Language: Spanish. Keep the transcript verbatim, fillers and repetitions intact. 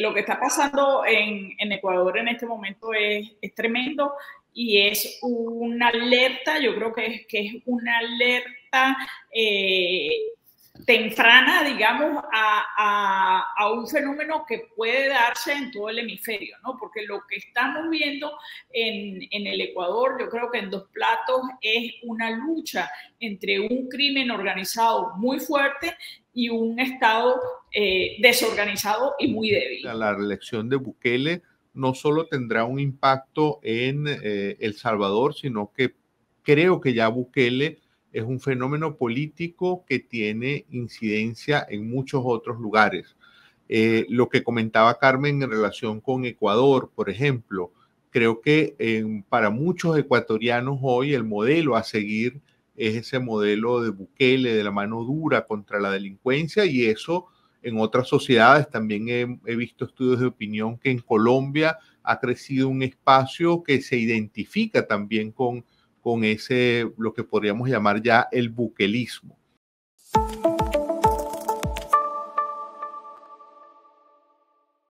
lo que está pasando en, en Ecuador en este momento es, es tremendo y es una alerta, yo creo que es, que es una alerta eh, temprana, digamos, a, a, a un fenómeno que puede darse en todo el hemisferio, ¿no? Porque lo que estamos viendo en, en el Ecuador, yo creo que en dos platos, es una lucha entre un crimen organizado muy fuerte y un Estado eh, desorganizado y muy débil. La reelección de Bukele no solo tendrá un impacto en eh, El Salvador, sino que creo que ya Bukele es un fenómeno político que tiene incidencia en muchos otros lugares. Eh, lo que comentaba Carmen en relación con Ecuador, por ejemplo, creo que eh, para muchos ecuatorianos hoy el modelo a seguir es ese modelo de Bukele, de la mano dura contra la delincuencia, y eso en otras sociedades también he, he visto estudios de opinión que en Colombia ha crecido un espacio que se identifica también con, con ese, lo que podríamos llamar ya el bukelismo.